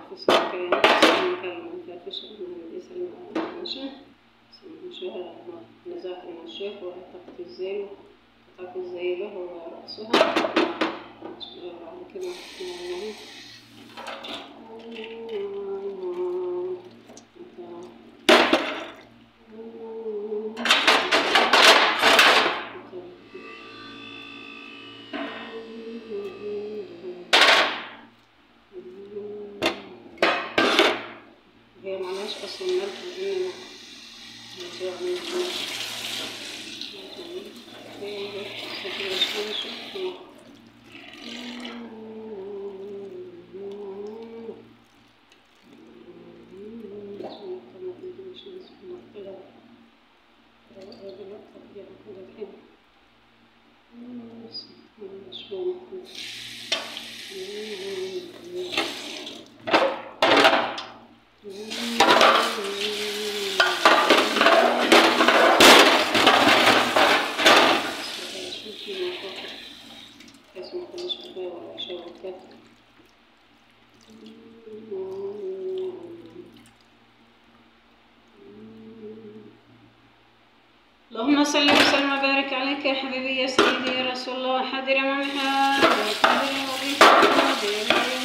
في سكين سلمى كلمة فيش من سلمى ماشي سلمى نزاع المشيخ وعتقت الزين قطعت الزيلة ورأسها بعد كده هي معلهاش أصلا ملح لأن الموضوع اللهم صل وسلم وبارك عليك يا حبيبي يا سيدي يا رسول الله. حاضر يا ماما، حاضر